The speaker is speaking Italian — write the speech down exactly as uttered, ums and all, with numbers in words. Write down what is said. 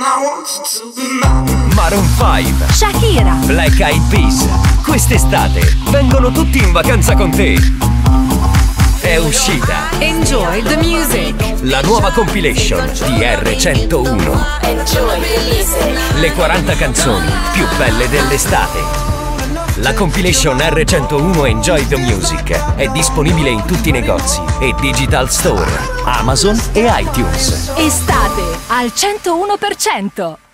Maroon cinque, Shakira, Black Eyed Peas. Quest'estate vengono tutti in vacanza con te. È uscita Enjoy the Music. la nuova compilation di erre centouno. Le quaranta canzoni più belle dell'estate. La compilation erre centouno Enjoy the Music è disponibile in tutti i negozi e digital store, Amazon e iTunes. Estate al centouno per cento.